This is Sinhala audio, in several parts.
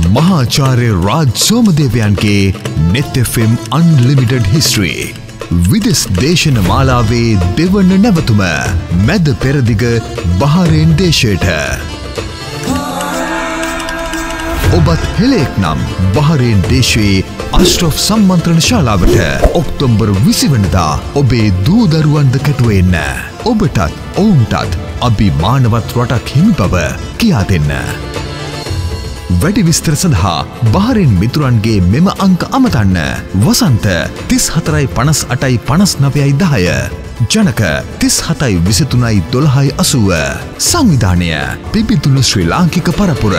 මහාචාර්ය Raj සෝමදේවයන්ගේ Neth FM Unlimited History විදෙස් දේශන මාලාවේ දෙවන නැවතුම මැද පෙරදිග බහරේන් දේශයට ඔබත් හෙළෙක් නම් බහරේන් දේශයේ අශ්‍රෆ් සම්මන්ත්‍රණ ශාලාවට ඔක්තෝබර් 20 වෙනිදා ඔබේ දූ දරුවන්ද කැටුවෙන්න. ඔබටත් ඔවුන්ටත් අභිමානවත් රටක් හිමි බව කියා දෙන්න. වැඩි විස්තර සඳහා බහරේන් මිතුරන්ගේ මෙම අංක අමතන්න. වසන්ත 34585910 ජනක 37231280 සංවිධානය පිපිතුළු ශ්‍රී ලාංකික පරපුර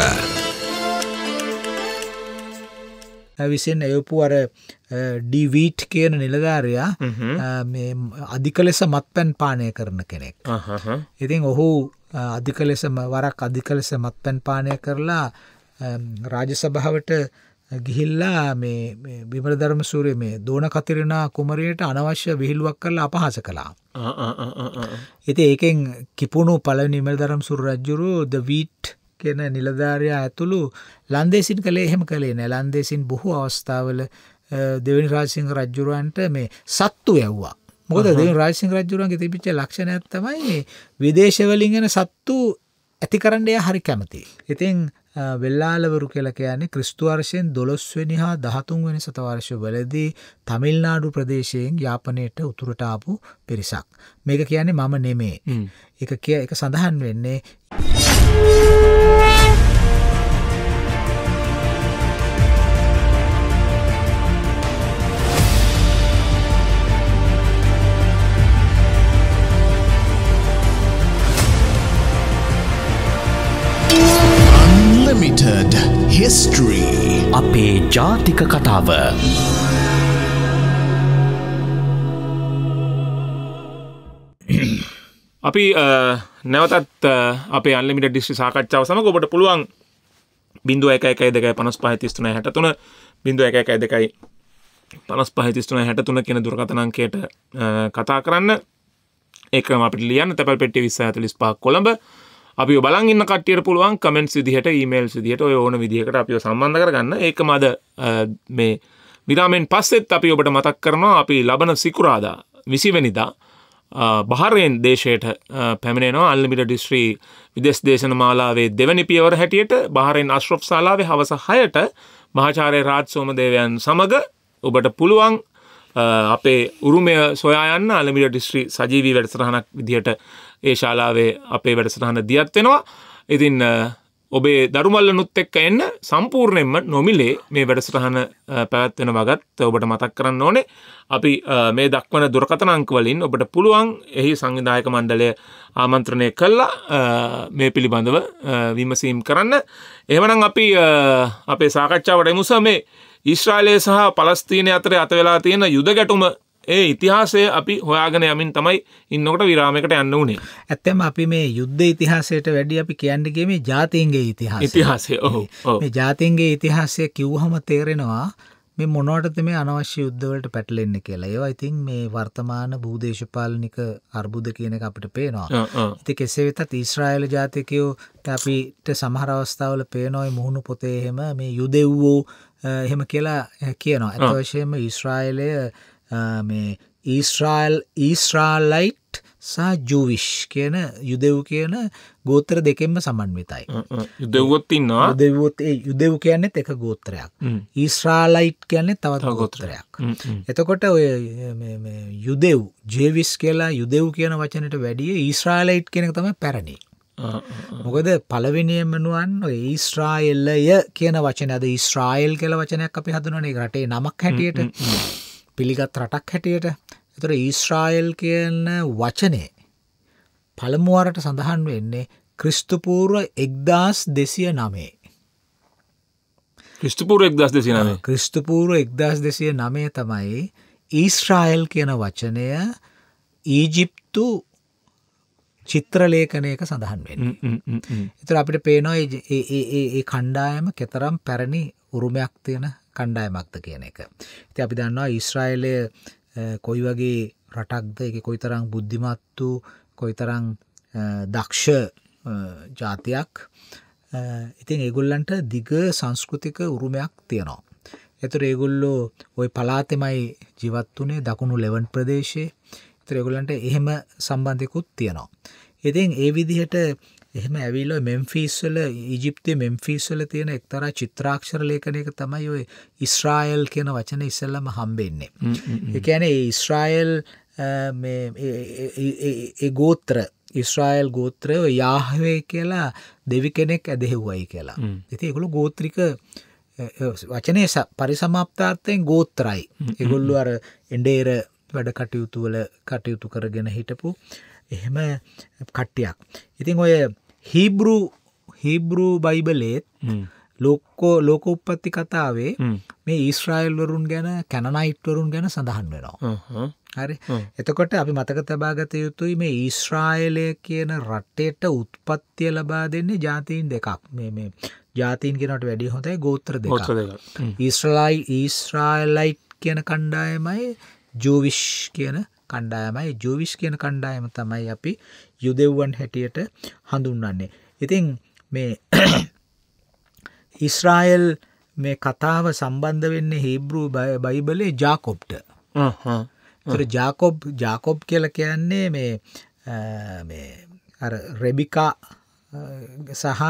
විසින් එවපු අර ඩීවීට් කියන නිලධාරයා මේ අධික ලෙස මත්පැන් පානය කරන කෙනෙක්. ඉතින් ඔහු අධික ලෙස වරක් අධික ලෙස මත්පැන් පානය කරලා රාජසභාවට ගිහිල්ලා මේ විමල ධර්මසූරිය මේ දෝන කතිරණා කුමරියට අනවශ්‍ය විහිළුවක් කරලා අපහාස කළා. ඉතින් ඒකෙන් කිපුණු පළවෙනි විමල ධර්මසූරිය රජුරු ද වීට් කියන නිලධාරයා ඇතුළු ලන්දේසින් කළේ එහෙම කළේ නෑ. ලන්දේසින් බොහෝ අවස්ථාවල දෙවෙනි රාජසිංහ රජුරවන්ට මේ සත්තු යවුවා. මොකද දෙවෙනි රාජසිංහ රජුරන්ගේ තිබිච්ච ලක්ෂණයක් තමයි විදේශවලින් එන සත්තු ඇති කරන්න එයා හරි කැමතියි. ඉතින් වෙල්ලාලවරු කියලා කියන්නේ ක්‍රිස්තු වර්ෂයෙන් 12 වෙනි හා 13 වෙනි සතවර්ෂවලදී තමිල්නාඩු ප්‍රදේශයෙන් යාපනයට උතුරට ආපු පිරිසක්. මේක කියන්නේ මම නෙමේ. ඒක සඳහන් වෙන්නේ Unlimited History අපේ ජාතික කතාව අපි නැවතත් අපේ අන්ලිමිටඩ් හිස්ටරි සාකච්ඡාව සමග ඔබට පුළුවන් 0112553363 0112553363 කියන දුරකථන අංකයට කතා කරන්න. ඒකම අපිට ලියන්න තැපැල් පෙට්ටිය 2045 කොළඹ. අපි බලන් ඉන්න කට්ටියට පුළුවන් කමෙන්ට්ස් විදිහට ඊමේල්ස් විදිහට ඔය ඕන විදිහකට අපිව සම්බන්ධ කරගන්න. ඒකම අද මේ විරාමෙන් පස්සෙත් අපි ඔබට මතක් කරනවා අපි ලබන සිකුරාදා 20 වෙනිදා බහරේන් දේශයට පැමිණෙනවා අන්ලිමිටඩ් හිස්ටරි විදේශ දේශන මාලාවේ දෙවැනි පියවර හැටියට බහරේන් අශ්රෆ් ශාලාවේ හවස 6ට මහාචාර්ය රාජ් සෝමදේවයන් සමග ඔබට පුළුවන් අපේ උරුමය සොයා යන්න අන්ලිමිටඩ් හිස්ටරි සජීවී වැඩසටහනක් විදිහට ඒ ශාලාවේ අපේ වැඩසටහන දියත් වෙනවා. ඉතින් ඔබේ දරුමල්ලනුත් එක්ක එන්න සම්පූර්ණයෙන්ම නොමිලේ මේ වැඩසටහන පැවැත්වෙන වගත් ඔබට මතක් කරන්න ඕනේ. අපි මේ දක්වන දුරකථන අංක වලින් ඔබට පුළුවන් එහි සංවිධායක මණ්ඩලය ආමන්ත්‍රණය කළා මේ පිළිබඳව විමසීම් කරන්න. එහෙමනම් අපි අපේ සාකච්ඡාවට එමු මේ ඊශ්‍රායලය සහ පලස්තීනය අතර අත වෙලා තියෙන යුද ගැටුම ඒ ඉතිහාසය අපි හොයාගෙන යමින් තමයි ඉන්නකොට විරාමයකට යන්න උනේ. ඇත්තම අපි මේ යුද්ධ ඉතිහාසයට වැඩි අපි කියන්නේ ගියේ මේ ජාතීන්ගේ ඉතිහාසය. ඔව්. මේ ජාතීන්ගේ ඉතිහාසය කිව්වහම තේරෙනවා මේ මොනවටද මේ අනවශ්‍ය යුද්ධ වලට පැටලෙන්නේ කියලා. ඒවා ඉතින් මේ වර්තමාන භූදේශපාලනික අර්බුද කියන එක අපිට පේනවා. ඉතින් කෙසේ වෙතත් ඊශ්‍රායල ජාතිකයෝ අපිට සමහර අවස්ථාවල පේනවා මේ මුහුණු පොතේ එහෙම මේ යුදෙව්වෝ එහෙම කියලා කියනවා. ඒත් වශයෙන්ම ඊශ්‍රායලය මේ ඊශ්‍රායලයිට් සහ ජූවිෂ් කියන යුදෙව් කියන ගෝත්‍ර දෙකෙන්ම සමන්විතයි. යුදෙව්වොත් ඉන්නවා. යුදෙව් කියන්නේත් එක ගෝත්‍රයක්. ඊශ්‍රායලයිට් කියන්නේ තවත් ගෝත්‍රයක්. එතකොට ඔය මේ යුදෙව් ජේවිස් කියලා යුදෙව් කියන වචනයට වැඩිය ඊශ්‍රායලයිට් කියන එක තමයි පැරණි. මොකද පළවෙනියෙන්ම නුවන් ඔය ඊශ්‍රායලය කියන වචනේ අද ඊශ්‍රායල් කියලා වචනයක් අපි හඳුනන්නේ රටේ නමක් හැටියට. පිළිගත් රටක් හැටියට. ඒතර ඊශ්‍රායල් කියන වචනේ පළමු වරට සඳහන් වෙන්නේ ක්‍රිස්තු පූර්ව 1209. ක්‍රිස්තු පූර්ව 1209. ක්‍රිස්තු පූර්ව 1209 තමයි ඊශ්‍රායල් කියන වචනය ඊජිප්තු චිත්‍රලේඛනයක සඳහන් වෙන්නේ. ඒතර අපිට පේනවා ඒ කණ්ඩායම කතරම් පැරණි උරුමයක් තියෙන කණ්ඩායමක්ද කියන එක. ඉතින් අපි දන්නවා ඊශ්‍රායලය කොයි වගේ රටක්ද, ඒකේ කොයිතරම් බුද්ධිමත් වූ, කොයිතරම් දක්ෂ ජාතියක්. ඉතින් ඒගොල්ලන්ට දිග සංස්කෘතික උරුමයක් තියෙනවා. එතකොට ඒගොල්ලෝ ওই පළාතෙමයි ජීවත් වුණේ දකුණු ලෙවන් ප්‍රදේශයේ. ඒතර ඒගොල්ලන්ට එහෙම සම්බන්ධයකුත් තියෙනවා. ඉතින් ඒ විදිහට එහෙම ඇවිල්ලා මෙම්ෆිස් වල ඊජිප්තුවේ මෙම්ෆිස් වල තියෙන එක්තරා චිත්‍රාක්ෂර ලේඛනයක තමයි ඔය ඉස්රායෙල් කියන වචනේ ඉස්සෙල්ලාම හම්බෙන්නේ. ඒ කියන්නේ ඉස්රායෙල් ඒ ගෝත්‍ර ඉස්රායෙල් ගෝත්‍රය යාහ්වේ කියලා දෙවි කෙනෙක් ඇදහිව්වයි කියලා. ඉතින් ඒගොල්ලෝ ගෝත්‍රික වචනේ පරිසමාප්තාර්ථයෙන් ගෝත්‍රයි. ඒගොල්ලෝ අර එඬේර වැඩ කටයුතු වල කටයුතු කරගෙන හිටපු එහෙම කට්ටියක්. ඉතින් ඔය හීබ්‍රු බයිබලෙත් ලෝකෝප්පත්ති කතාවේ මේ ඊශ්‍රායෙල් වරුන් ගැන කැනනයිට් වරුන් ගැන සඳහන් වෙනවා. හරි. එතකොට අපි මතක තබා ගත යුතුයි මේ ඊශ්‍රායලය කියන රටේට උත්පත්තිය ලබා දෙන්නේ ජාතීන් දෙකක්. මේ ජාතීන් කියනට වැඩිය හොඳයි ගෝත්‍ර දෙකක්. ඊශ්‍රායලයිට් කියන කණ්ඩායමයි ජූවිෂ් කියන කණ්ඩායමයි. ජූවිෂ් කියන කණ්ඩායම තමයි අපි යුදෙව්වන් හැටියට හඳුන්වන්නේ. ඉතින් මේ ඊශ්‍රායෙල් මේ කතාව සම්බන්ධ වෙන්නේ හීබ්‍රු බයිබලයේ ජාකොබ්ට. ඒතර ජාකොබ් කියලා කියන්නේ මේ අර රෙබිකා සහ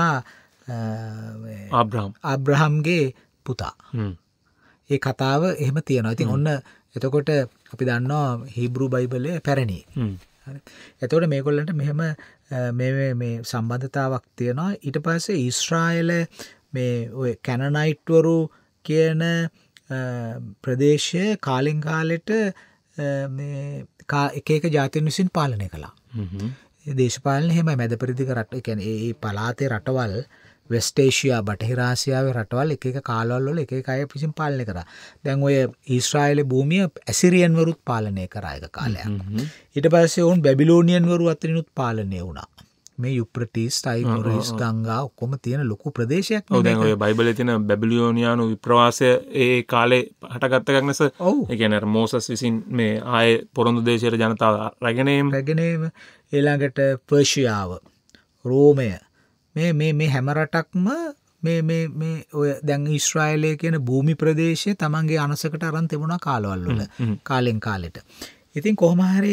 ආබ්‍රහම්ගේ පුතා. ඒ කතාව එහෙම තියෙනවා. ඉතින් ඔන්න එතකොට අපි දන්නවා හීබ්‍රු බයිබලයේ පැරණි. එතකොට මේගොල්ලන්ට මෙහෙම මේ සම්බන්ධතාවක් තියෙනවා. ඊට පස්සේ ඊශ්‍රායල මේ ඔය කැනනයිට්වරු කියන ප්‍රදේශය කාලෙන් කාලෙට එක ජාතීන් විසින් පාලනය කළා. දේශපාලන එහෙම මැද පෙරදිග රට කියන්නේ ඒ පළාතේ රටවල් වෙස්ට් ඒෂියා බටහිර ආසියාවේ රටවල් එක කාලවල වල එක අය විසින් පාලනය කරා. දැන් ඔය ඊශ්‍රායලේ භූමිය ඇසිරියන් වරුත් පාලනය කරා එක කාලයක්. ඊට පස්සේ වුන් බැබිලෝනියන් වරු අතරිනුත් පාලනය වුණා. මේ යුප්‍රටිස් ටයිග්‍රිස් ගංගා ඔක්කොම තියෙන ලොකු ප්‍රදේශයක් නේ. ඔව් දැන් ඔය බයිබලයේ තියෙන බැබිලෝනියානු විප්‍රවාසය ඒ කාලේ හටගත්ත එකක් නේද? ඒ කියන්නේ මෝසස් විසින් මේ ආයේ පොරොන්දු දේශයේ ජනතාව රැගෙන ඒම ඊළඟට පර්ෂියාව රෝමය මේ හැම රටක්ම මේ ඔය දැන් ඊශ්‍රායලයේ කියන භූමි ප්‍රදේශය තමන්ගේ අනසකට අරන් තිබුණා කාලවල වල කාලෙන් කාලෙට. ඉතින් කොහොම හරි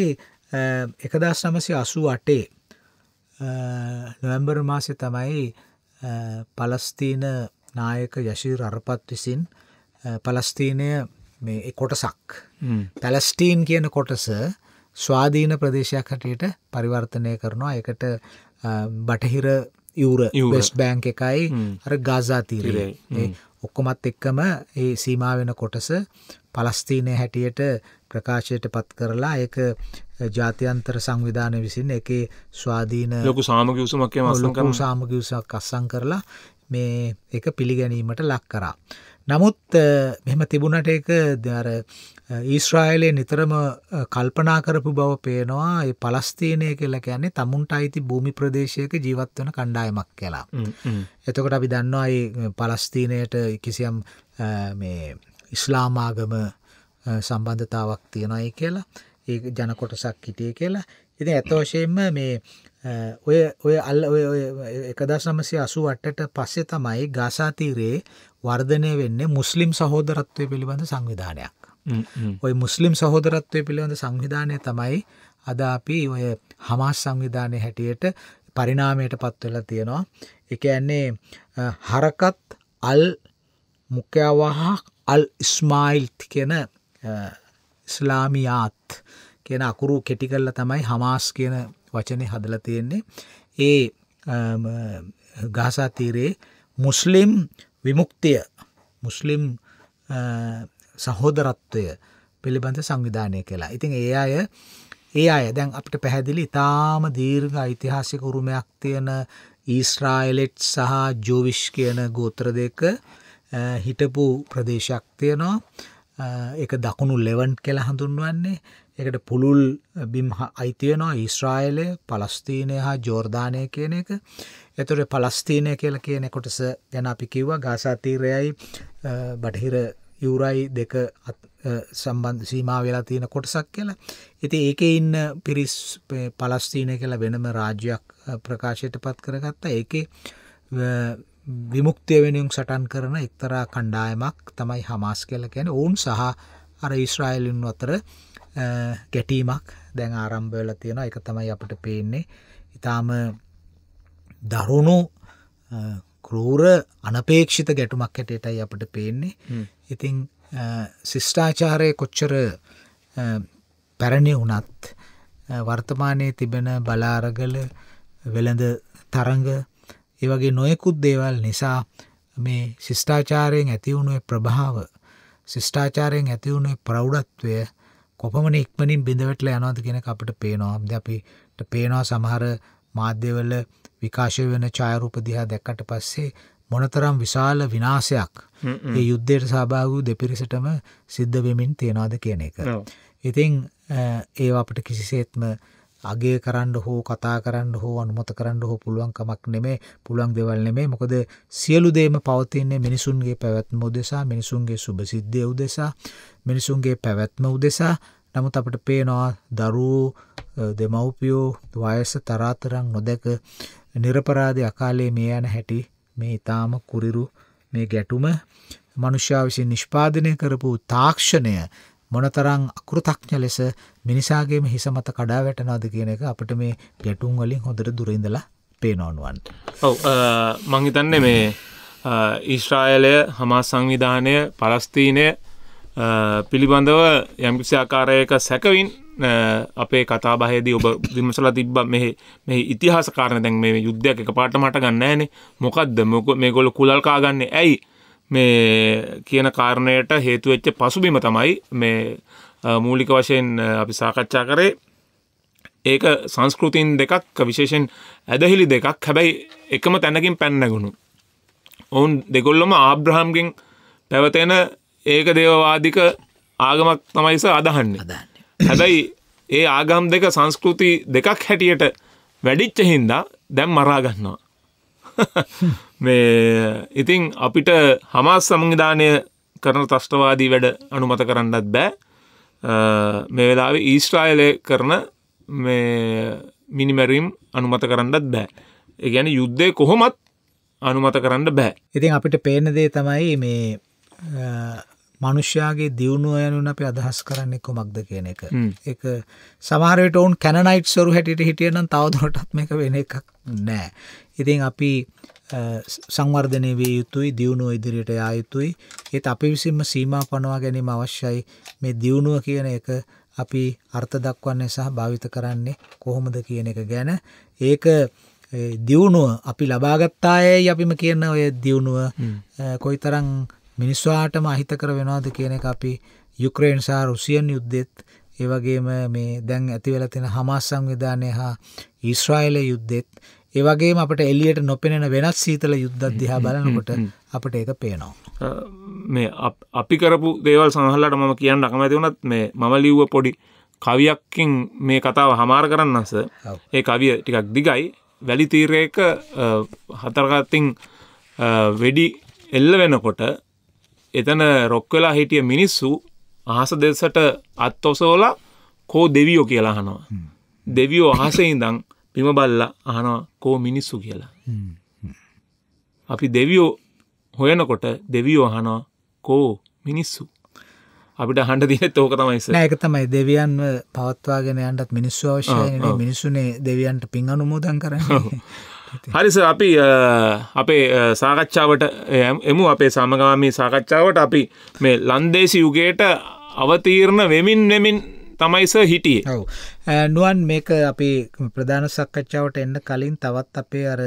1988 නොවැම්බර් මාසේ තමයි පලස්තීන නායක යෂීර් අරපත් විසින් පලස්තීනය මේ කොටසක් පැලස්ටීන් කියන කොටස ස්වාධීන ප්‍රදේශයක් හැටියට පරිවර්තනය කරනවා. ඒකට බටහිර වෙස්ට් බෑන්ක් එකයි අර ගාසා තීරය ඔක්කොමත් එක්කම ඒ සීමා වෙන කොටස පලස්තීනය හැටියට ප්‍රකාශයට පත් කරලා ඒක ජාත්‍යන්තර සංවිධානය විසින් ඒකේ ස්වාධීන ලොකු සාමගිවිසුමක් අත්සන් කරලා මේ ඒක පිළිගැනීමට ලක් කරා. නමුත් මෙහෙම තිබුණට ඒක අර ඊශ්‍රායලයේ නිතරම කල්පනා කරපු බව පේනවා. ඒ පලස්තීනය කියලා කියන්නේ තමුන්ට අයිති භූමි ප්‍රදේශයක ජීවත් වෙන කණ්ඩායමක් කියලා. එතකොට අපි දන්නවා මේ පලස්තීනයට කිසියම් මේ ඉස්ලාම් ආගම සම්බන්ධතාවක් තියෙනයි කියලා. ඒ ජන කොටසක් හිටියේ කියලා. ඉතින් ඇත්ත වශයෙන්ම මේ ඔය 1988ට පස්සේ තමයි ගාසා තීරයේ වර්ධනය වෙන්නේ මුස්ලිම් සහෝදරත්වය පිළිබඳ සංවිධානයක්. ඔය මුස්ලිම් සහෝදරත්වය පිළිබඳ සංවිධානය තමයි අද අපි ඔය හමාස් සංවිධානය හැටියට පරිණාමයට පත් වෙලා තියෙනවා. ඒ කියන්නේ හරකත් අල් මුකවහ අල් ඉස්මායිල් කියන ඉස්ලාමියාත් කියන අකුරු කෙටි කරලා තමයි හමාස් කියන වචනේ හදලා තියෙන්නේ. ඒ ගාසා තීරයේ මුස්ලිම් විමුක්තිය මුස්ලිම් සහෝදරත්වය පිළිබඳ සංවිධානය කළා. ඉතින් ඒ අය දැන් අපිට පැහැදිලි ඉතාම දීර්ඝ ඓතිහාසික උරුමයක් තියෙන ඊශ්‍රායලෙට් සහ ජූවිෂ් කියන ගෝත්‍ර දෙක හිටපු ප්‍රදේශයක් තියෙනවා. ඒක දකුණු ලෙවන්ට් කියලා හඳුන්වන්නේ. ඒකට පුළුල් බිම් අයිති වෙනවා ඊශ්‍රායලය, පලස්තීනය හා ජෝර්දානය කියන එක. එතකොට පලස්තීනය කියලා කියන කොටස ගැන අපි කිව්වා ගාසා තීරයයි බටහිර යුරයි දෙක සම්බන්ධ සීමා වෙලා තියෙන කොටසක් කියලා. ඉතින් ඒකේ ඉන්න පිරිස් පලස්තීනය කියලා වෙනම රාජ්‍යයක් ප්‍රකාශයට පත් කරගත්තා. ඒකේ විමුක්තිය වෙනුවෙන් සටන් කරන එක්තරා කණ්ඩායමක් තමයි හමාස් කියලා කියන්නේ. ඔවුන් සහ අර ඊශ්‍රායලයන් අතර ගැටීමක් දැන් ආරම්භ වෙලා තියෙනවා. ඒක තමයි අපිට පේන්නේ. ඊටාම දරුණු ක්‍රූර අනපේක්ෂිත ගැටුමක් හැටියටයි අපිට පේන්නේ. ඉතින් ශිෂ්ටාචාරයේ කොච්චර පැරණි වුණත් වර්තමානයේ තිබෙන බලාරගල වෙළඳ තරඟ ඒ වගේ නොයෙකුත් දේවල් නිසා මේ ශිෂ්ටාචාරයෙන් ඇති වුණු ප්‍රභාව ශිෂ්ටාචාරයෙන් ඇති වුණු ප්‍රෞಢත්වය කොපමණ ඉක්මනින් බිඳ වැටලා යනවද කියන එක අපිට පේනවා. අපිට පේනවා සමහර මාධ්‍යවල විකාශය වෙන ඡායාරූප දිහා දැක්කට පස්සේ මොනතරම් විශාල විනාශයක් මේ යුද්ධයට සහභාගී වූ දෙපිරිසටම සිද්ධ වෙමින් තියනවාද කියන එක. ඉතින් ඒවා අපිට කිසිසේත්ම අගය කරන්න හෝ කතා කරන්න හෝ අනුමත කරන්න හෝ පුළුවන් කමක් නෙමෙයි, පුළුවන් දේවල් නෙමෙයි. මොකද සියලු දේම පවතින්නේ මිනිසුන්ගේ පැවැත්ම උදෙසා, මිනිසුන්ගේ සුභසිද්ධිය උදෙසා, මිනිසුන්ගේ පැවැත්ම උදෙසා. නමුත් අපිට පේනවා දරුවෝ, දෙමව්පියෝ වයස තරාතරම් නොදැක නිරපරාධ අකාලේ මේ යන හැටි මේ ඊටාම කුරිරු මේ ගැටුම මනුෂ්‍යයා විසින් නිෂ්පාදනය කරපු තාක්ෂණය මොනතරම් අකෘතඥ ලෙස මිනිසාගේම හිස මත කඩා වැටෙනවද කියන එක අපිට මේ ගැටුම් වලින් හොඳට දුර ඉඳලා පේනවා නුවන්. ඔව් මම හිතන්නේ මේ ඊශ්‍රායලය, හමාස් සංවිධානය, පලස්තීනය පිළිබඳව යම්කිසි ආකාරයක සැකවින් අපේ කතාබහේදී ඔබ විමසලා තිබ්බා මේ ඉතිහාස කාරණා. දැන් මේ යුද්ධයක් එකපාරටම හට ගන්න නැහැනේ. මොකද්ද මේගොල්ලෝ කුලල් කා ගන්නේ ඇයි? මේ කියන කාරණයට හේතු වෙච්ච පසුබිම තමයි මේ මූලික වශයෙන් අපි සාකච්ඡා කරේ. ඒක සංස්කෘතින් දෙකක්, විශේෂයෙන් ඇදහිලි දෙකක්. හැබැයි එකම තැනකින් පැන නැගුණු. ඔවුන් දෙගොල්ලම ආබ්‍රහම්ගෙන් පැවතෙන ඒක දේවවාදික ආගමක් තමයි අදහන්නේ. හැබැයි ඒ ආගම් දෙක සංස්කෘති දෙකක් හැටියට වැඩිච්ච හින්දා දැන් මරා ගන්නවා. මේ ඉතින් අපිට හමාස් සංවිධානය කරන ත්‍රස්තවාදී වැඩ අනුමත කරන්නත් බෑ. මේ වෙලාවේ ඊශ්‍රායලය කරන මේ මිනිමැරීම් අනුමත කරන්නත් බෑ. ඒ කියන්නේ යුද්ධය කොහොමත් අනුමත කරන්න බෑ. ඉතින් අපිට පේන දේ තමයි මේ මනුෂ්‍යයාගේ දියුණුව යනුවෙන් අපි අදහස් කරන්නේ කොමක්ද කියන එක. ඒක සමහර විට උන් කැනනයිට්ස් වරු හැටියට හිටිය නම් තවදුරටත් මේක වෙන එකක් නෑ. ඉතින් අපි සංවර්ධනය විය යුතුයි, දියුණුව ඉදිරියට යා යුතුයි. ඒත් අපි විසින්ම සීමා පනවා ගැනීම අවශ්‍යයි. මේ දියුණුව කියන එක අපි අර්ථ දක්වන්නේ සහ භාවිත කරන්නේ කොහොමද කියන එක ගැන. ඒක දියුණුව අපි ලබාගත්තායයි අපිම කියන ඔය දියුණුව කොයිතරම් මිනිස්වාටම අහිතකර වෙනවද කියන එක අපි යුක්‍රේන් සහ රුසියන් යුද්ධෙත්, ඒ වගේම මේ දැන් ඇති වෙලා තියෙන හමාස් සංවිධානය හා ඊශ්‍රායලයේ යුද්ධෙත්, ඒ වගේම අපිට එළියට නොපෙනෙන වෙනත් සීතල යුද්ධ දිහා බලනකොට අපිට ඒක පේනවා. මේ අපි කරපු දේවල් සමහරවිට මම කියන්න අකමැති වුණත් මේ මම ලිව්ව පොඩි කවියකින් මේ කතාව හමාර කරන්නස. ඒ කවිය ටිකක් දිගයි. වැලි තීරයක හතරකටින් වෙඩි එල්ල වෙනකොට එතන රොක් වෙලා හිටිය මිනිස්සු අහස දෙසට අත් ඔසවලා කෝ දෙවියෝ කියලා අහනවා. දෙවියෝ අහසේ ඉඳන් බිම බල්ලා අහනවා කෝ මිනිස්සු කියලා. අපි දෙවියෝ හොයනකොට දෙවියෝ අහනවා කෝ මිනිස්සු. අපිට අහන්න තියෙන්නේ ඕක තමයි සර්. නෑ ඒක තමයි දෙවියන්ව පවත්වාගෙන යන්නත් මිනිස්සු අවශ්‍යයි නේ. මිනිස්සුනේ දෙවියන්ට පින් අනුමෝදන් කරන්නේ. හරි සර්, අපි අපේ සාකච්ඡාවට එමු. අපේ සමගාමී සාකච්ඡාවට අපි මේ ලන්දේසි යුගයට අවතීර්ණ වෙමින් තමයි සර් හිටියේ. ඔව්. නුවන් මේක අපි ප්‍රධාන සාකච්ඡාවට එන්න කලින් තවත් අපේ අර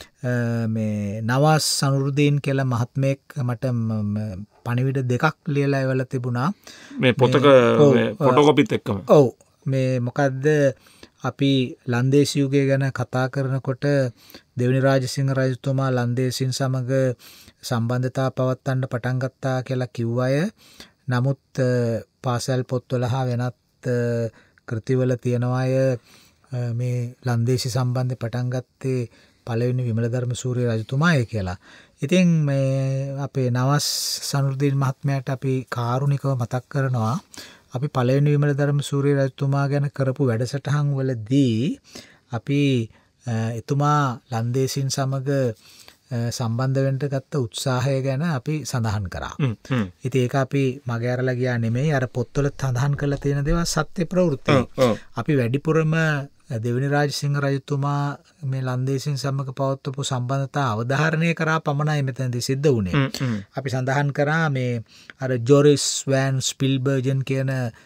මේ නවාස් සනුරුදීන් කියලා මහත්මයෙක් මට පණිවිඩ දෙකක් ලියලා එවලා තිබුණා. මේ පොතක ෆොටෝකොපිත් එක්කම. ඔව්. මේ මොකද්ද අපි ලන්දේසි යුගය ගැන කතා කරනකොට දෙවනි රාජසිංහ රජතුමා ලන්දේසින් සමග සම්බන්ධතා පවත්වන්න පටන් ගත්තා කියලා කිව්ව අය. නමුත් පාසල් පොත්වල හා වෙනත් කෘතිවල තියෙනවා අය මේ ලන්දේසි සම්බන්ධ පටන් ගත්තේ පළවෙනි විමලධර්ම සූරිය රජතුමායි කියලා. ඉතින් මේ අපේ නවස් සනුරුදීන් මහත්මයාට අපි කාරුණිකව මතක් කරනවා අපි පළවෙනි විමලධර්ම සූරිය රජතුමා ගැන කරපු වැඩසටහන් වලදී අපි එතුමා ලන්දේසින් සමග සම්බන්ධවෙන්ට ගත්ත උත්සාහය ගැන අපි සඳහන් කරා. ඉති ඒක අපි මගෑරලා ගියා නෙමෙයි අර පොත්වල සඳහන් කරලා තියෙන දේවල් සත්‍ය ප්‍රවෘත්ති. අපි වැඩිපුරම දෙවනි රාජසිංහ රජතුමා මේ ලන්දේසින් සමග පවත්වපු සම්බන්ධතා අවධාරණය කරා පමණයි මෙතනදී සිද්ධ වුණේ. අපි සඳහන් කරා මේ අර ජොරිස් වෑන් ස්පිල්බර්ජන් කියන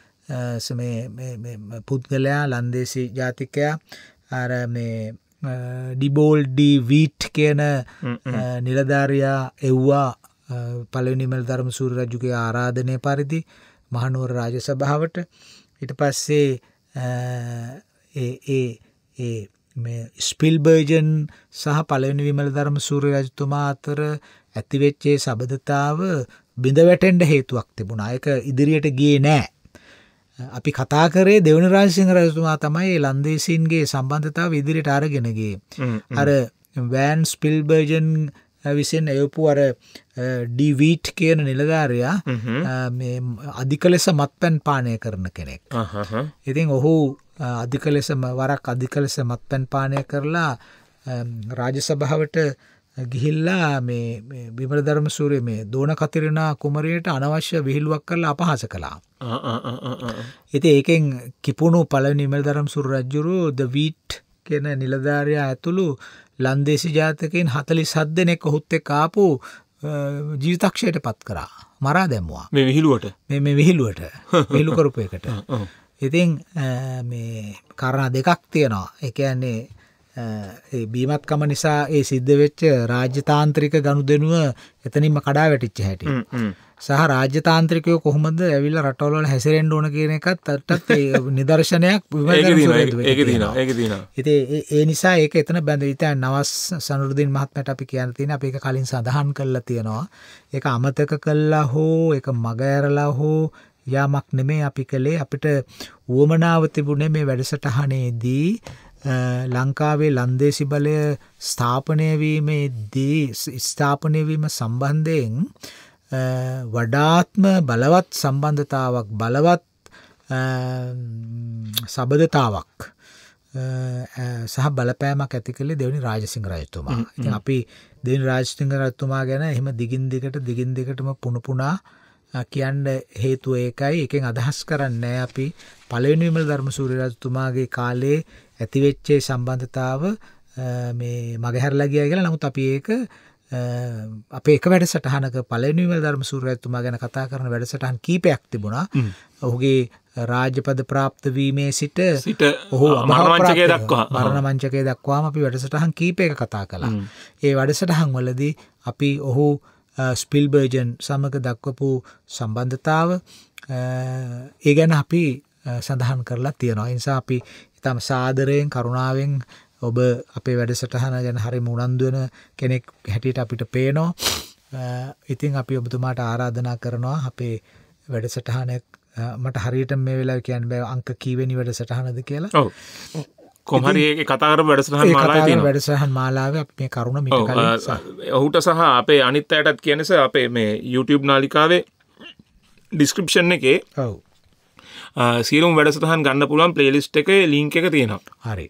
මේ පුද්ගලයා ලන්දේසි ජාතිකයා අර මේ ඩිබෝල් ඩී වීට් කියන නිලධාරියා එව්වා පළවෙනි මැල්දරම සූර්ය රජුගේ ආරාධනය පරිදි මහනුවර රාජ සභාවට. ඊට පස්සේ මේ ස්පිල්බර්ජන් සහ පළවෙනි විමල ධර්ම සූර්ය රජතුමා අතර ඇතිවෙච්චේ සබඳතාව බිඳ වැටෙන්ඩ හේතුවක් තිබුණා. ඒක ඉදිරියට ගියේ නෑ. අපි කතා කරේ දෙවනි රාජසිංහ රජතුමා තමයි ලන්දේසීන්ගේ සම්බන්ධතාව ඉදිරියට අරගෙන ගියේ. අර වෑන් ස්පිල්බර්ජන් විසින් එවපු අර ඩී වීට් කියන නිලධාරියා මේ අධික ලෙස මත්පැන් පානය කරන කෙනෙක්. ඉතින් ඔහු අධික ලෙස වරක් අධික ලෙස මත්පැන් පානය කරලා රාජ සභාවට ගිහිල්ලා මේ විමල ධර්ම සූරිය මේ දෝන කතිරණා කුමරියට අනවශ්‍ය විහිළුවක් කරලා අපහාස කළා. ඉතින් ඒකෙන් කිපුණු පළවෙනි විමල ධර්ම සූරිය රජුරු ද වීට් කියන නිලධාරියා ඇතුළු ලන්දේසි ජාතකයන් 47 දෙනෙක් ඔහුත් එක්ක ආපු ජීවිතක්ෂයට පත් කරා. මරා දැම්මුවා. මේ විහිළුවට. මේ විහිළුවට. විහිළු කරපු එකට. ඉතින් මේ කාරණා දෙකක් තියෙනවා. ඒ කියන්නේ ඒ බීමත්කම නිසා ඒ සිද්ධ වෙච්ච රාජ්‍යතාන්ත්‍රික ගනුදෙනුව එතනින්ම කඩා වැටිච්ච හැටි. සහ රාජ්‍යතාන්ත්‍රිකයෝ කොහොමද ඇවිල්ලා රටවල හැසිරෙන්න ඕන කියන එකත් අටත් නිදර්ශනයක් ඉතින් ඒ නිසා ඒක එතන බැඳී නවස් සනුරුදීන් මහත්මයාට අපි කියන්න තියෙන අපි ඒක කලින් සඳහන් කරලා තියෙනවා. ඒක අමතක කළා හෝ ඒක මග ඇරලා හෝ යාමක් නෙමෙයි අපි කළේ. අපිට උවමනාව තිබුණේ මේ වැඩසටහනේදී ලංකාවේ ලන්දේසි බලය ස්ථාපනය වීම සම්බන්ධයෙන් වඩාත්ම බලවත් සම්බන්ධතාවක් බලවත් සබඳතාවක් සහ බලපෑමක් ඇති කළේ දෙවනි රාජසිංහ රජතුමා. ඉතින් අපි දෙවනි රාජසිංහ රජතුමා ගැන එහෙම දිගින් දිගටම පුණුපුණා කියන්න හේතුව ඒකයි. එකෙන් අදහස් කරන්නේ අපි පළවෙනි විමල ධර්ම සූර්ය රජතුමාගේ කාලේ ඇතිවෙච්චේ සම්බන්ධතාව මේ මගහැරලා ගියා කියලා. නමුත් අපි ඒක අපේ එක වැඩසටහනක පළවෙනි විමල ධර්ම සූර්ය රජතුමා ගැන කතා කරන වැඩසටහන් කීපයක් තිබුණා. ඔහුගේ රාජ්‍යපද ප්‍රාප්ත වීමේ සිට ඔහු මරණ මංචකයේ දක්වාම අපි වැඩසටහන් කීපයක කතා කළා. ඒ වැඩසටහන් වලදී අපි ඔහු ස්පිල්බර්ජන් සමග දක්වපු සම්බන්ධතාව ඒ ගැන අපි සඳහන් කරලා තියෙනවා. ඒ නිසා අපි ඉතාම සාදරයෙන් කරුණාවෙන් ඔබ අපේ වැඩසටහන ගැන හරිම උනන්දු වෙන කෙනෙක් හැටියට අපිට පේනවා. ඉතින් අපි ඔබතුමාට ආරාධනා කරනවා අපේ වැඩසටහන මට හරියට මේ වෙලාවේ කියන්න බෑ අංක කීවෙනි වැඩසටහනද කියලා. ඔව්. කොහොමද මේ කතා කරපු වැඩසටහන් මාලාවේ අපි මේ කරුණ මිට කලින් ඔහුට සහ අපේ අනිත් අයටත් කියන්නේ අපේ මේ YouTube නාලිකාවේ ඩිස්ක්‍රිප්ෂන් එකේ ඔව් සියලුම වැඩසටහන් ගන්න පුළුවන් ප්ලේලිස්ට් එකේ ලින්ක් එක තියෙනවා. හරි.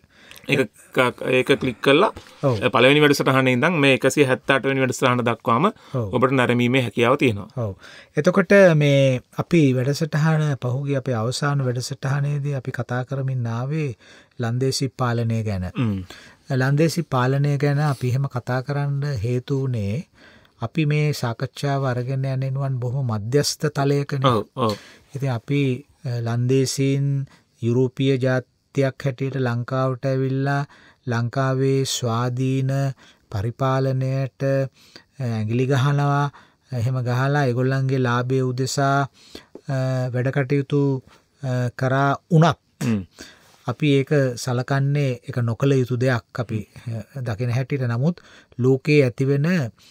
ඒක ක්ලික් කරලා පළවෙනි වැඩසටහනේ ඉඳන් මේ 178 වෙනි වැඩසටහන දක්වාම ඔබට නැරඹීමේ හැකියාව තියෙනවා. ඔව්. එතකොට මේ අපි වැඩසටහන පහුගිය අපේ අවසාන වැඩසටහනේදී අපි කතා කරමින් ආවේ ලන්දේසි පාලනය ගැන. ලන්දේසි පාලනය ගැන අපි එහෙම කතා කරන්න හේතු වුණේ අපි මේ සාකච්ඡාව අරගෙන යන්නේනුවන් බොහොම මධ්‍යස්ථ තලයකනේ. ඉතින් අපි ලන්දේසීන් යුරෝපීය ජාතියක් හැටියට ලංකාවට ඇවිල්ලා ලංකාවේ ස්වාධීන පරිපාලනයට ඇඟිලි ගහනවා. එහෙම ගහලා ඒගොල්ලන්ගේ ලාභය උදෙසා වැඩ කටයුතු කරා උනත් අපි ඒක සලකන්නේ ඒක නොකළ යුතු දෙයක් අපි දකින හැටියට. නමුත් ලෝකයේ ඇතිවෙන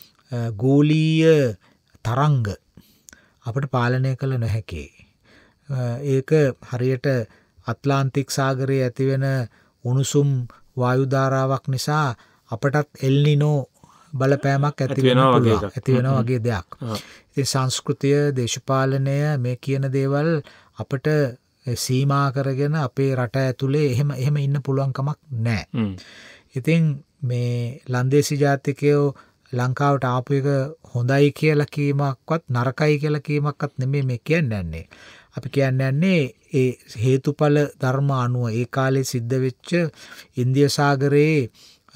ගෝලීය තරංග අපට පාලනය කළ නොහැකි. ඒක හරියට අත්ලාන්තික් සාගරයේ ඇතිවෙන උණුසුම් වායු ධාරාවක් නිසා අපටත් එල්නිනෝ බලපෑමක් ඇති වෙනවා වගේ දෙයක්. ඉතින් සංස්කෘතිය, දේශපාලනය මේ කියන දේවල් අපට සීමා කරගෙන අපේ රට ඇතුලේ එහෙම ඉන්න පුළුවන් කමක් නැහැ. ඉතින් මේ ලන්දේසි ජාතිකයෝ ලංකාවට ආපු එක හොඳයි කියලා කීමක්වත් නරකයි කියලා කීමක්වත් නෙමෙයි මේ කියන්නේ. අපි කියන්නේ ඒ හේතුඵල ධර්ම අනුව ඒ කාලේ සිද්ධ වෙච්ච ඉන්දියා සාගරයේ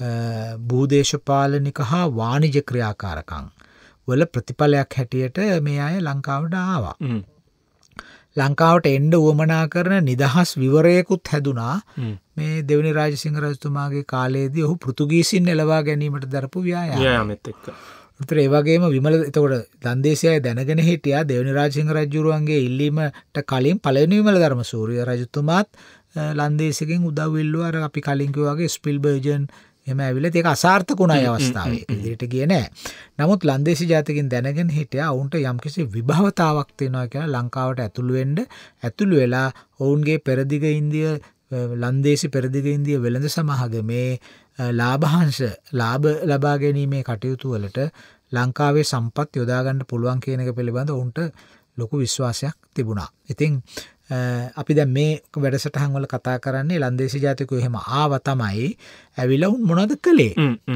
භූදේශපාලනික හා වාණිජ ක්‍රියාකාරකම් වල ප්‍රතිඵලයක් හැටියට මේ අය ලංකාවට ආවා. ලංකාවට එන්න උවමනා කරන නිදහස් විවරයකුත් හැදුනා මේ දෙවනි රාජසිංහ රජතුමාගේ කාලයේදී ඔහු පෘතුගීසින් එළවා ගැනීමට දරපු ව්‍යායාමයත් එක්ක. උතර ඒ වගේම විමල එතකොට ලන්දේසියයි දැනගෙන හිටියා දෙවනි රාජසිංහ රජුරුවන්ගේ ඉල්ලීමට කලින් පළවෙනි විමල ධර්මසූරිය රජතුමාත් ලන්දේසියකින් උදව් ඉල්ලුවා. අර අපි කලින් කිව්වා වගේ ස්පිල්බර්ජන් එහෙම ඇවිල්ලා ඒක අසාර්ථක වුණා ඒ අවස්ථාවේ. ඉදිරියට ගියේ නෑ. නමුත් ලන්දේසි ජාතිකින් දැනගෙන හිටියා ඔවුන්ට යම්කිසි විභවතාවක් තියෙනවා කියලා ලංකාවට ඇතුළු වෙලා ඔවුන්ගේ පෙරදිග ඉන්දිය ලන්දේසි පෙරදිග ඉන්දිය වෙළඳ සමාගමේ ලාභ ලබා ගැනීමේ කටයුතු වලට ලංකාවේ සම්පත් යොදා ගන්න පුළුවන් කියන එක පිළිබඳව ඔවුන්ට ලොකු විශ්වාසයක් තිබුණා. ඉතින් අපි දැන් මේ වැඩසටහන් වල කතා කරන්නේ ලන්දේසි ජාතිකයෝ එහෙම ආව තමයි ඇවිල්ලා උන් මොනවද කළේ?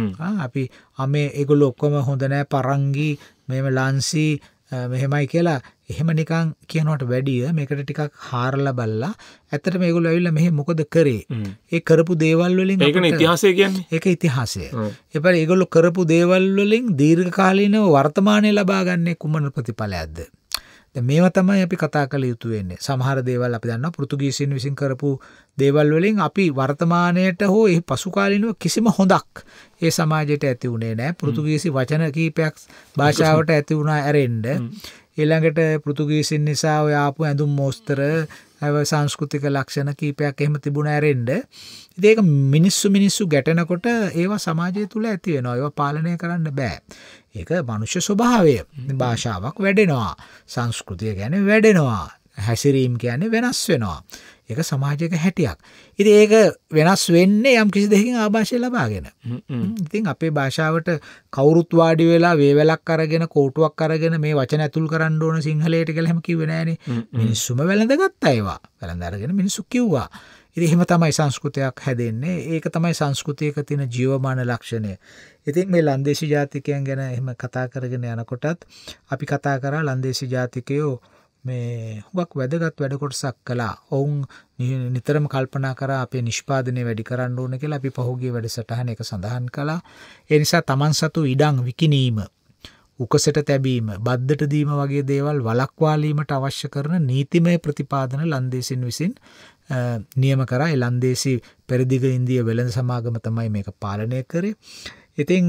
අපි මේ ඒගොල්ලෝ ඔක්කොම හොඳ නැහැ පරංගි මෙහෙම ලාන්සි මෙහෙමයි කියලා එහෙම නිකන් කියනවට වැඩිය මේකට ටිකක් හාරලා බලලා ඇත්තට මේගොල්ලෝ ඇවිල්ලා මෙහෙ මොකද කරේ? ඒ කරපු දේවල් වලින් ඒකනේ ඉතිහාසය කියන්නේ. ඒක ඉතිහාසය. එපරිදි ඒගොල්ලෝ කරපු දේවල් වලින් දීර්ඝකාලීනව වර්තමානයේ ලබා ගන්න කුමන ප්‍රතිඵලයක්ද? මේවා තමයි අපි කතා කළ යුතු වෙන්නේ. සමහර දේවල් අපි දන්නවා පෘතුගීසින් විසින් කරපු දේවල් වලින් අපි වර්තමානයට හෝ ඒ පසු කාලීනව කිසිම හොඳක් ඒ සමාජයට ඇති වුණේ නැහැ. පෘතුගීසි වචන කීපයක් භාෂාවට ඇති වුණා ඇරෙන්න. ඊළඟට පෘතුගීසින් නිසා ඔය ආපු ඇඳුම් මෝස්තර සංස්කෘතික ලක්ෂණ කීපයක් එහෙම තිබුණා ඇරෙන්න. ඉතින් ඒක මිනිස්සු ගැටෙනකොට ඒවා සමාජය තුල ඇති වෙනවා. ඒවා පාලනය කරන්න බෑ. ඒක මනුෂ්‍ය ස්වභාවය. භාෂාවක් වැඩෙනවා. සංස්කෘතිය කියන්නේ වැඩෙනවා. හැසිරීම කියන්නේ වෙනස් වෙනවා. ඒක සමාජයක හැටියක්. ඉතින් ඒක වෙනස් වෙන්නේ යම් කිසි දෙයකින් ආభాෂය ලබාගෙන. ඉතින් අපේ භාෂාවට කවුරුත් වාඩි වෙලා වේවැලක් අරගෙන කෝටුවක් අරගෙන මේ වචන ඇතුල් කරන්න ඕන සිංහලයට කියලා හැම කිව්වේ නෑනේ. මිනිස්සුම වැළඳගත්තා ඒවා. වැළඳ අරගෙන මිනිස්සු කිව්වා. ඉතින් එහෙම තමයි සංස්කෘතියක් හැදෙන්නේ. ඒක තමයි සංස්කෘතියක තියෙන ජීවමාන ලක්ෂණය. ඉතින් මේ ලන්දේසි ජාතිකයන් ගැන එහෙම කතා කරගෙන යනකොටත් අපි කතා කරා ලන්දේසි ජාතිකයෝ මේ හුඟක් වැදගත් වැඩ කොටසක් කළා. ඔවුන් නිතරම කල්පනා කරා අපේ නිෂ්පාදනය වැඩි කරන්න ඕන කියලා. අපි පහුගිය වැඩසටහන එක සඳහන් කළා. ඒ නිසා තමන් සතු ඉඩම් විකිණීම, උකසට තැබීම, බද්දට දීම වගේ දේවල් වළක්වාලීමට අවශ්‍ය කරන නීතිමය ප්‍රතිපාදන ලන්දේසින් විසින් නියම කරා. ඒ ලන්දේසි පෙරදිග ඉන්දිය වෙළඳ සමාගම තමයි මේක පාලනය කරේ. ඉතින්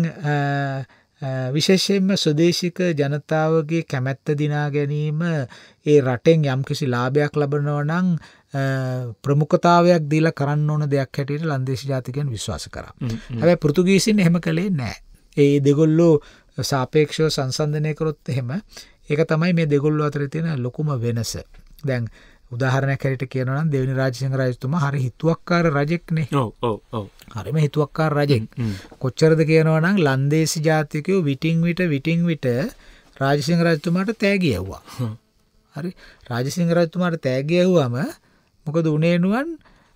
විශේෂයෙන්ම ස්වදේශික ජනතාවගේ කැමැත්ත දිනා ගැනීම ඒ රටෙන් යම්කිසි ලාභයක් ලබනවා නම් ප්‍රමුඛතාවයක් දීලා කරන්න ඕන දෙයක් හැටියට ලන්දේසි ජාතිකයන් විශ්වාස කරා. හැබැයි පෘතුගීසින් එහෙම කළේ නැහැ. ඒ දෙගොල්ලෝ සාපේක්ෂව සංසන්දනය කරොත් එහෙම ඒක තමයි මේ දෙගොල්ලෝ අතර තියෙන ලොකුම වෙනස. දැන් උදාහරණයක් හැටියට කියනවා නම් දෙවනි රාජසිංහ රජතුමා හරි හිතුවක්කාර රජෙක්නේ. ඔව්. හරිම හිතුවක්කාර රජෙක්. කොච්චරද කියනවා නම් ලන්දේසි ජාතිකයෝ විටින් විට රාජසිංහ රජතුමාට තෑගි යවුවා. හරි. රාජසිංහ රජතුමාට තෑගි යවුවම මොකද උනේ නුවන්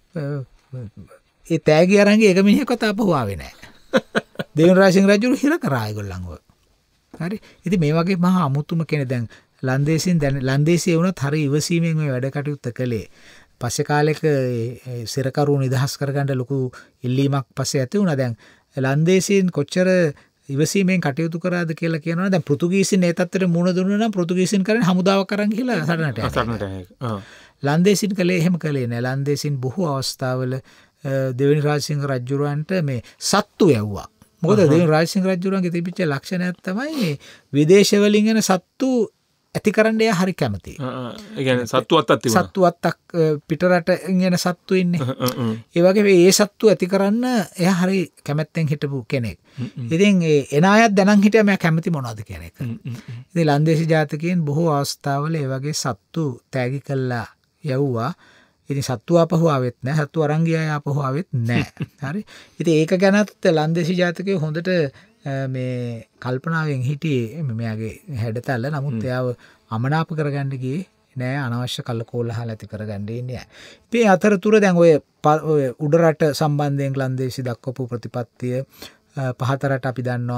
ඒ තෑගි අරන් ඒක මිනිහෙක්වත් ආපහු ආවේ නැහැ. දෙවනි රාජසිංහ රජු හිර කරා ඒගොල්ලන්ව. හරි. ඉතින් මේ වගේ මහා අමුතුම කෙනෙක් දැන් ලන්දේසිය වුණත් හරි ඉවසීමෙන් මේ වැඩ කටයුත්ත කළේ. පස්සේ කාලෙක සිරකරු නිදහස් කරගන්න ලොකු ඉල්ලීමක් පස්සේ ඇති වුණා. දැන් ලන්දේසියෙන් කොච්චර ඉවසීමෙන් කටයුතු කරාද කියලා කියනවා. දැන් පෘතුගීසින් ඒ තත්ත්වෙට මුහුණ දුන්නා නම් පෘතුගීසින් කරන්නේ හමුදාවක් අරන් ගිහලා සටනට යනවා. ලන්දේසින් කළේ එහෙම කළේ නෑ. ලන්දේසින් බොහෝ අවස්ථාවල දෙවනි රාජසිංහ රජුරවන්ට මේ සත්තු යවුවා. මොකද දෙවනි රාජසිංහ රජුරන්ගේ තිබිච්ච ලක්ෂණයක් තමයි විදේශ වලින් එන සත්තු ඇති කරන්න එයා හරි කැමති. ඒ කියන්නේ සත්තු අත්තක් තිබුණා. සත්තු අත්තක් පිටරට යන සත්තු ඉන්නේ. ඒ වගේ මේ සත්තු ඇති කරන්න එයා හරි කැමැත්තෙන් හිටපු කෙනෙක්. ඉතින් එන අයත් දැනන් හිටියා මම කැමති මොනවද කියන එක. ඉතින් ලන්දේසි ජාතකයන් බොහෝ අවස්ථාවල ඒ වගේ සත්තු තෑගි කළා යවුවා. ඉතින් සත්තු ආපහු ආවෙත් නැහැ. සත්තු අරන් ගියා ආපහු ආවෙත් නැහැ. හරි. ඉතින් ඒක ගැනත් ලන්දේසි ජාතකයෝ හොඳට මේ කල්පනාවෙන් හිටියේ මෙයාගේ හැඩතල. නමුත් එයාව අමනාප කරගන්න ගියේ නෑ. අනවශ්‍ය කලකෝලහල ඇති කරගන්න ඉන්නේ. ඉතින් අතරතුර දැන් ඔය උඩරට සම්බන්ධයෙන් ලන්දේසි දක්වපු ප්‍රතිපත්තිය පහතරට අපි දන්නවා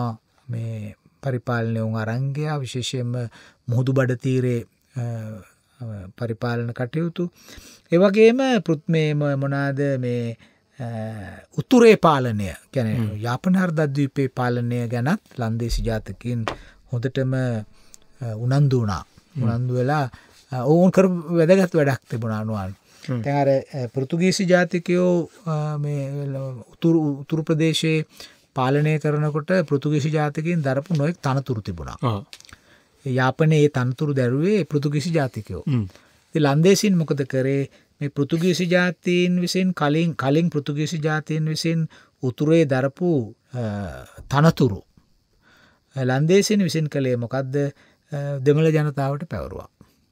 මේ පරිපාලනය උන් අරංගයා විශේෂයෙන්ම මුහුදු බඩ තීරේ පරිපාලන කටයුතු. ඒවගේම පෘත්මේ මොනාද මේ උතුරේ පාලනය ගැන යාපන හර්දද්වීපේ පාලනය ගැනත් ලන්දේසි ජාතකින් හොඳටම උනන්දු වුණා. උනන්දු වෙලා ඔවුන් කර වැදගත් වැඩක් තිබුණා නුවන්. දැන් අර පෘතුගීසි ජාතිකයෝ මේ උතුරු ප්‍රදේශයේ පාලනය කරනකොට පෘතුගීසි ජාතිකයින් දරපු නොයෙක් තනතුරු තිබුණා. යාපනයේ තනතුරු දැරුවේ පෘතුගීසි ජාතිකයෝ. ඉතින් ලන්දේසින් මොකද කරේ මේ පෘතුගීසි ජාතීන් විසින් කලින් පෘතුගීසි ජාතීන් විසින් උතුරේ දරපු තනතුරු ලන්දේසින් විසින් කළේ මොකක්ද දෙමළ ජනතාවට පැවරුවා.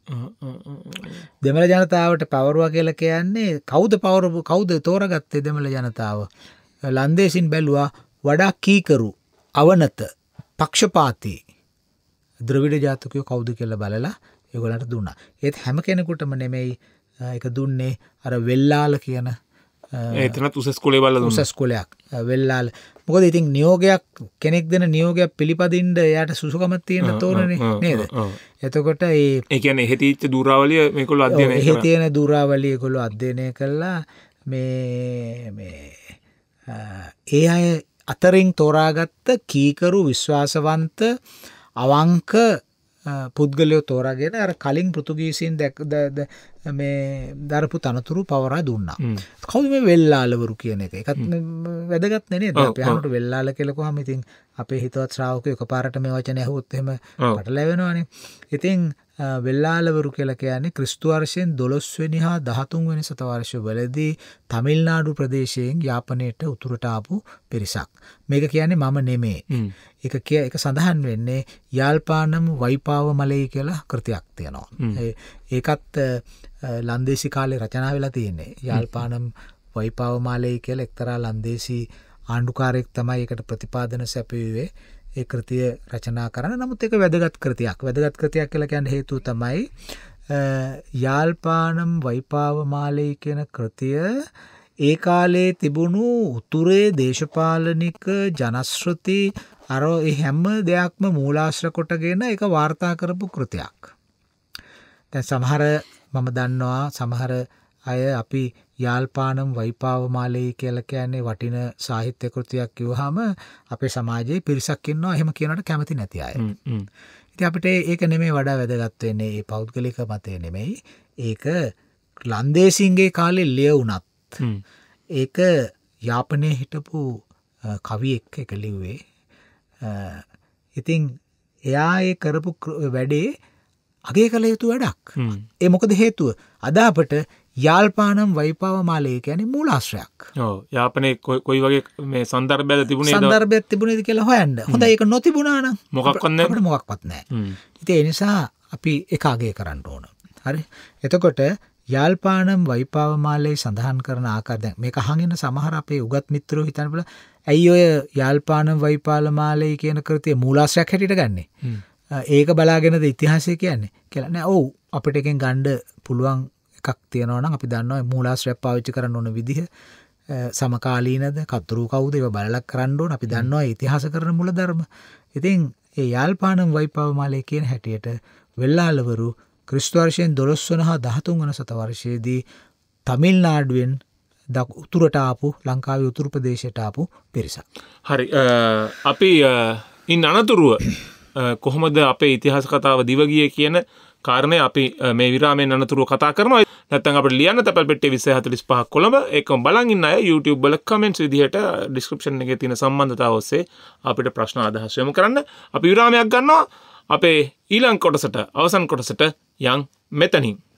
දෙමළ ජනතාවට පවරුවා කියලා කියන්නේ කවුද තෝරගත්තේ දෙමළ ජනතාව? ලන්දේසින් බැලුවා වඩා කීකරු අවනත පක්ෂපාතී ද්‍රවිඩ ජාතකයෝ කවුද කියලා බලලා ඒගොල්ලන්ට දුන්නා. ඒත් හැම කෙනෙකුටම නෙමෙයි ඒක දුන්නේ අර වෙල්ලාල කියන එතනත් උසස් කුලේ බලලා දුන්නා. උසස් කුලයක් වෙල්ලාල. මොකද ඉතින් නියෝගයක් කෙනෙක් දෙන නියෝගයක් පිළිපදින්න එයාට සුසුකමක් තියෙන තෝරනේ නේද? එතකොට ඒ කියන්නේ එහෙ තියෙච්ච දූරාවලිය මේගොල්ලෝ අධ්‍යයනය කරනවා. එහෙ තියෙන දූරාවලිය ඒගොල්ලෝ අධ්‍යයනය කළා මේ ඒ අය අතරින් තෝරාගත්ත කීකරු විශ්වාසවන්ත අවංක පුද්ගලයෝ තෝරාගෙන අර කලින් පෘතුගීසින් මේ දරපු තනතුරු පවරා දුන්නා. කවුද මේ වෙල්ලාලවරු කියන එක? ඒකත් වැදගත් නේ නේද? අපි අහනකොට වෙල්ලාල කියලා කොහොම ඉතින් අපේ හිතවත් ශ්‍රාවකයෝ එකපාරට මේ වචනේ අහුවොත් එහෙම පටලැවෙනවනේ. ඉතින් වෙල්ලාලවරු කියලා කියන්නේ ක්‍රිස්තු වර්ෂයෙන් 12 වෙනි හා 13 වෙනි සතවර්ෂවලදී තමිල්නාඩු ප්‍රදේශයෙන් යාපනයට උතුරට ආපු පිරිසක්. මේක කියන්නේ මම නෙමේ. ඒක සඳහන් වෙන්නේ යාල්පානම් වයිපාව මලේ කියලා කෘතියක් තියෙනවා. ඒකත් ලන්දේසි කාලේ රචනා වෙලා තියෙන්නේ. යාල්පානම් වයිපාව මාලේ කියලා එක්තරා ලන්දේසි ආණ්ඩුකාරයෙක් තමයි ඒකට ප්‍රතිපාදන සැපයුවේ. ඒ කෘතිය රචනා කරන. නමුත් ඒක වැදගත් කෘතියක්. වැදගත් කෘතියක් කියලා කියන්නේ හේතුව තමයි යාල්පානම් වයිපාව මාලේ කියන කෘතිය ඒ කාලේ තිබුණු උතුරේ දේශපාලනික ජනශ්‍රුති අර ඒ හැම දෙයක්ම මූලාශ්‍ර කොටගෙන ඒක වාර්තා කරපු කෘතියක්. දැන් සමහර මම දන්නවා සමහර අය අපි යාල්පානම් වයිපාව මාලේ කියලා කියන්නේ වටින සාහිත්‍ය කෘතියක් කිව්වහම අපේ සමාජයේ පිරිසක් ඉන්නවා එහෙම කියනකට කැමති නැති අය. ඉතින් අපිට ඒක නෙමෙයි වඩා වැදගත් වෙන්නේ මේ පෞද්ගලික මතය නෙමෙයි. ඒක ලන්දේසින්ගේ කාලේ ලියුණත් ඒක යාපනයේ හිටපු කවියෙක් එක ලිව්වේ. ඉතින් එයා ඒ කරපු වැඩේ අගය කළ යුතු වැඩක්. ඒ මොකද හේතුව? අද අපට යාල්පානම් වයිපාව මාලේ කියන්නේ මූලාශ්‍රයක්. ඔව්. යාපනයේ කොයි වගේ මේ සන්දර්භයක්ද තිබුණේද? සන්දර්භයක් තිබුණේද කියලා හොයන්න. හොඳයි ඒක නොතිබුණා නම් මොකක්වත් නැහැ. අපිට මොකක්වත් නැහැ. ඉතින් ඒ නිසා අපි ඒක අගය කරන්න ඕන. හරි. එතකොට යාල්පානම් වයිපාව මාලේ සඳහන් කරන ආකාරය දැන් මේක අහගෙන සමහර අපේ උගත් මිත්‍රයෝ හිතන බල ඇයි ඔය යාල්පානම් වයිපාල මාලේ කියන කෘතිය මූලාශ්‍රයක් හැටියට ගන්නෙ? ඒක බලාගෙනද ඉතිහාසය කියන්නේ කියලා නෑ. ඔව් අපිට එකෙන් ගන්න පුළුවන් එකක් තියෙනවා නම් අපි දන්නවා මූලාශ්‍රයක් පාවිච්චි කරන්න ඕන විදිහ සමකාලීනද කතුරු කවුද ඒව බලලා කරන්න ඕන. අපි දන්නවා ඉතිහාස කරන මූලධර්ම. ඉතින් ඒ යාල්පානම් වයිපාව මාලේ කියන හැටියට වෙල්ලාලවරු ක්‍රිස්තු වර්ෂයෙන් 12 වන හා 13 වන සතවර්ෂයේදී තමිල්නාඩුවෙන් උතුරට ආපු ලංකාවේ උතුරු ප්‍රදේශයට ආපු පිරිසක්. හරි. අපි ඉන් අනතුරුව කොහොමද අපේ ඉතිහාස කතාව දිව ගියේ කියන කාරණේ අපි මේ විරාමයෙන් අනතුරුව කතා කරනවා. නැත්නම් අපිට ලියන්න තපල් පෙට්ටිය 2045 කොළඹ ඒකම බලන් ඉන්න අය YouTube වල කමෙන්ට්ස් විදිහට ඩිස්ක්‍රිප්ෂන් එකේ තියෙන සම්බන්ධතාව ඔස්සේ අපිට ප්‍රශ්න අදහස් යොමු කරන්න. අපි විරාමයක් ගන්නවා. අපේ ඊළඟ කොටසට අවසන් කොටසට යන් මෙතනින්